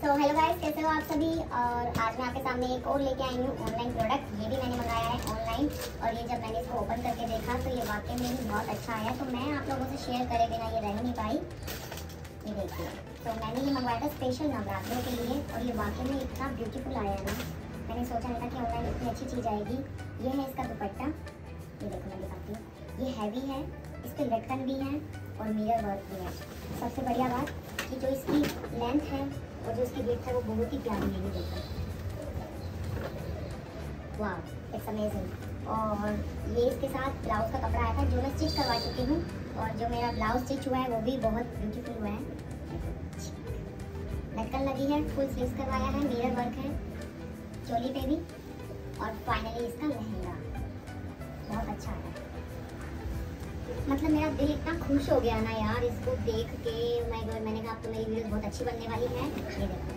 तो hello guys, कैसे हो आप सभी। और आज मैं आपके सामने एक और लेके आई हूँ ऑनलाइन प्रोडक्ट। ये भी मैंने मंगाया है ऑनलाइन और ये जब मैंने इसको ओपन करके देखा तो ये वाकई में ही बहुत अच्छा आया। तो मैं आप लोगों से शेयर करे बिना ये रह नहीं पाई। ये देखिए, तो मैंने ये मंगवाया था स्पेशल नवरात्रों के लिए और ये वाकई में इतना ब्यूटीफुल आया है ना। मैंने सोचा नहीं था कि ऑनलाइन इतनी अच्छी चीज़ आएगी। ये है इसका दुपट्टा, ये देखो मैं दिखाती हूँ। ये हैवी है, इस पर लटकन भी है और मिरर वर्क भी है। सबसे बढ़िया बात कि जो इसकी लेंथ है और जो इसकी विड्थ है वो बहुत ही प्यारी है। ये देखो, वाह, इट्स अमेजिंग। और ये इसके साथ ब्लाउज का कपड़ा आया था जो मैं स्टिच करवा चुकी हूँ और जो मेरा ब्लाउज स्टिच हुआ है वो भी बहुत ब्यूटीफुल हुआ है। लटकन लगी है, फुल स्लीव्स करवाया है, मिरर वर्क है चोली पे भी और फाइनली इसका लहंगा बहुत अच्छा है। मतलब मेरा दिल इतना खुश हो गया ना यार इसको देख के। मैंने कहा अब तो मेरी वीडियोस बहुत अच्छी बनने वाली है। ये देखो,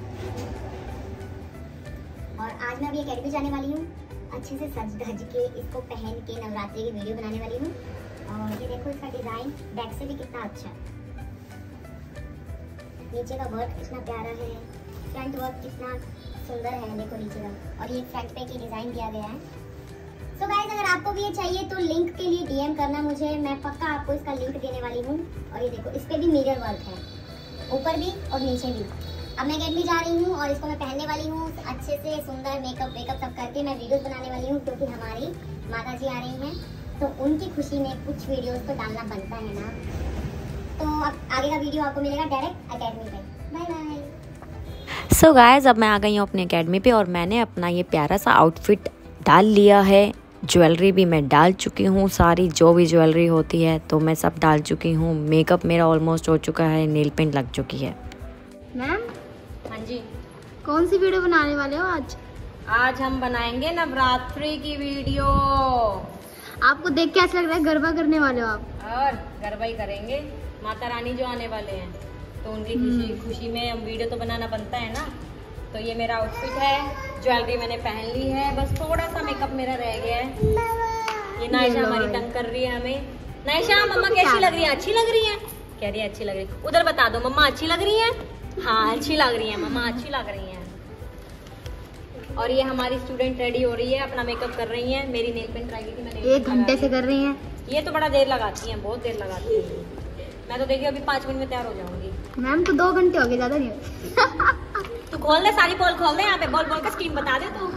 और आज मैं अभी अकेडमी जाने वाली हूँ। अच्छे से सज धज के इसको पहन के नवरात्रि की वीडियो बनाने वाली हूँ। और ये देखो इसका डिज़ाइन बैक से भी कितना अच्छा है। नीचे का वर्क कितना प्यारा है, फ्रंट वर्क कितना सुंदर है। देखो नीचे का, और ये फ्रंट पे की डिज़ाइन दिया गया है। सो गाइस, अगर आपको भी ये चाहिए तो लिंक के लिए डीएम करना मुझे, मैं पक्का आपको इसका लिंक देने वाली हूँ। और ये देखो, इस पर भी मिरर वर्क है, ऊपर भी और नीचे भी। अब मैं अकेडमी जा रही हूँ और इसको मैं पहनने वाली हूँ। अच्छे से सुंदर मेकअप सब करके मैं वीडियोस बनाने वाली हूँ क्योंकि हमारी माता जी आ रही हैं तो उनकी खुशी में कुछ वीडियोस तो डालना बनता है ना। तो अब आगे का वीडियो आपको मिलेगा डायरेक्ट अकेडमी पे। Bye bye. सो गाइस, अब मैं आ गई हूँ अपनी अकेडमी पे और मैंने अपना ये प्यारा सा आउटफिट डाल लिया है। ज्वेलरी भी मैं डाल चुकी हूँ, सारी जो भी ज्वेलरी होती है तो मैं सब डाल चुकी हूँ। मेकअप मेरा ऑलमोस्ट हो चुका है, नेल पेंट लग चुकी है। मैम, हाँ जी, कौन सी वीडियो बनाने वाले हो आज? आज हम बनाएंगे नवरात्रि की वीडियो। आपको देख के ऐसा लग रहा है गरबा करने वाले हो आप। और गरबा ही करेंगे, माता रानी जो आने वाले हैं तो उनकी खुशी में हम वीडियो तो बनाना बनता है ना। तो ये मेरा आउटफिट है, ज्वेलरी मैंने पहन ली है, बस थोड़ा सा मेकअप मेरा रह गया है। ये नायशा हमारी तंग कर रही है हमें। नायशा, मम्मा कैसी लग रही है? अच्छी लग रही है? कह रही है अच्छी लग रही है। उधर बता दो, मम्मा अच्छी लग रही है? हाँ, अच्छी लग रही है मम्मा, अच्छी लग रही है। और ये हमारी स्टूडेंट रेडी हो रही है, अपना मेकअप कर रही है। मेरी नेल पेंट ट्राई की थी मैंने, 1 घंटे से कर रही हैं। ये तो बड़ा देर लगाती हैं, बहुत देर लगाती हैं। मैं तो देखिए अभी 5 मिनट में तैयार हो जाऊंगी। मैम तो 2 घंटे हो गए, ज्यादा नहीं। तू खोल दे, सारी पोल खोल दे, यहाँ पे बोल बोल के स्कीम बता दे तू।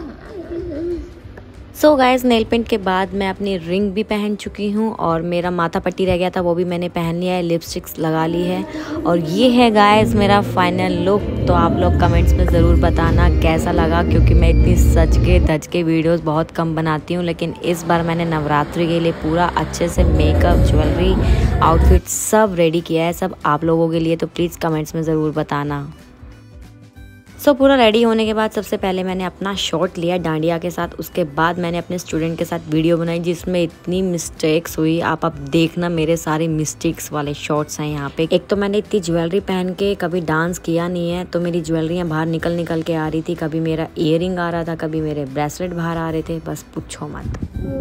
सो गाइस, नेल पेंट के बाद मैं अपनी रिंग भी पहन चुकी हूँ और मेरा माथा पट्टी रह गया था वो भी मैंने पहन लिया है, लिपस्टिक्स लगा ली है। और ये है गाइस मेरा फाइनल लुक। तो आप लोग कमेंट्स में ज़रूर बताना कैसा लगा, क्योंकि मैं इतनी सज के धज के वीडियोस बहुत कम बनाती हूँ, लेकिन इस बार मैंने नवरात्रि के लिए पूरा अच्छे से मेकअप, ज्वेलरी, आउटफिट सब रेडी किया है, सब आप लोगों के लिए। तो प्लीज़ कमेंट्स में ज़रूर बताना। सो पूरा रेडी होने के बाद सबसे पहले मैंने अपना शॉट लिया डांडिया के साथ। उसके बाद मैंने अपने स्टूडेंट के साथ वीडियो बनाई जिसमें इतनी मिस्टेक्स हुई। आप अब देखना, मेरे सारे मिस्टेक्स वाले शॉट्स हैं यहाँ पे। एक तो मैंने इतनी ज्वेलरी पहन के कभी डांस किया नहीं है, तो मेरी ज्वेलरियाँ बाहर निकल के आ रही थी। कभी मेरा ईयरिंग आ रहा था, कभी मेरे ब्रेसलेट बाहर आ रहे थे, बस पूछो मत।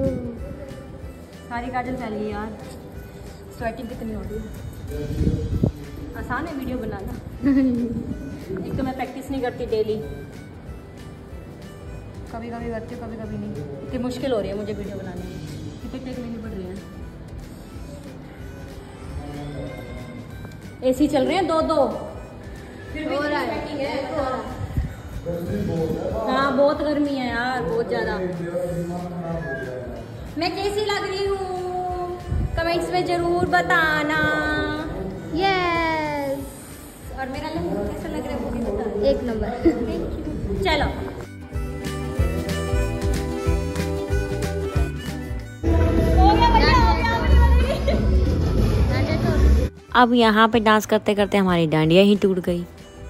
सारी काजल फैली यार, स्वेटिंग कितनी हो रही है। आसान है वीडियो बनाना। एक तो मैं प्रैक्टिस नहीं करती डेली, कभी कभी करती हूँ, कभी कभी नहीं। इतनी मुश्किल हो रही है मुझे वीडियो बनाने में, कितने टेक लेनी पड़ रही है। एसी चल रहे हैं 2-2, फिर भी स्वेटिंग है। हाँ, बहुत गर्मी है यार, बहुत ज़्यादा। मैं कैसी लग रही हूँ कमेंट्स में ज़रूर बताना। यस। और मेरा लहंगा कैसा लग रहा है वो भी बताना। 1 नंबर। चलो, अब यहाँ पे डांस करते करते हमारी डांडिया ही टूट गई।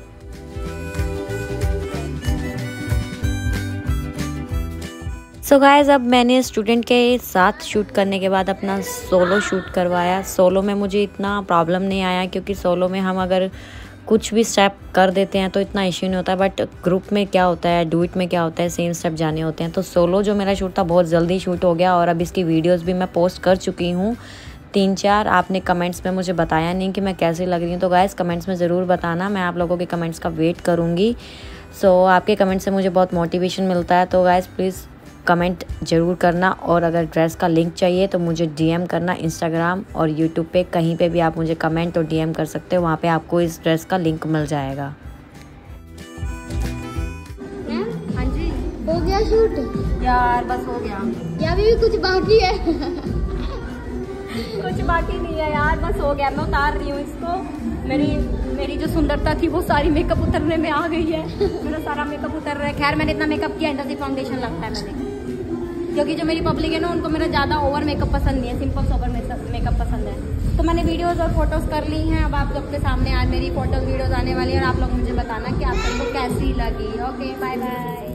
सो गाइस, अब मैंने स्टूडेंट के साथ शूट करने के बाद अपना सोलो शूट करवाया। सोलो में मुझे इतना प्रॉब्लम नहीं आया क्योंकि सोलो में हम अगर कुछ भी स्टेप कर देते हैं तो इतना इश्यू नहीं होता है, बट ग्रुप में क्या होता है, डुएट में क्या होता है, सेम स्टेप जाने होते हैं। तो सोलो जो मेरा शूट था बहुत जल्दी शूट हो गया और अब इसकी वीडियोस भी मैं पोस्ट कर चुकी हूँ। 3-4 आपने कमेंट्स में मुझे बताया नहीं कि मैं कैसी लग रही हूँ। तो गाइस कमेंट्स में ज़रूर बताना, मैं आप लोगों के कमेंट्स का वेट करूँगी। सो आपके कमेंट से मुझे बहुत मोटिवेशन मिलता है। तो गाइस प्लीज़ कमेंट ज़रूर करना, और अगर ड्रेस का लिंक चाहिए तो मुझे डीएम करना इंस्टाग्राम और यूट्यूब पे, कहीं पे भी आप मुझे कमेंट और डीएम कर सकते हो, वहाँ पे आपको इस ड्रेस का लिंक मिल जाएगा। हाँ जी, हो गया शूट यार बस हो गया, या अभी भी कुछ बाकी है? कुछ बाकी नहीं है यार, बस हो गया। मैं उतार रही हूँ इसको। मेरी जो सुंदरता थी वो सारी मेकअप उतरने में आ गई है। मेरा सारा मेकअप उतर रहा है। खैर मैंने इतना मेकअप किया, इंडस्ट्री फाउंडेशन लगता है मैंने, क्योंकि जो मेरी पब्लिक है ना उनको मेरा ज़्यादा ओवर मेकअप पसंद नहीं है, सिंपल सोबर मेकअप पसंद है। तो मैंने वीडियोस और फोटोज़ कर ली हैं। अब आप लोग के सामने आज मेरी फोटोज़ वीडियोज़ आने वाली है और आप लोग मुझे बताना कि आप सबको कैसी लगी। Okay bye bye.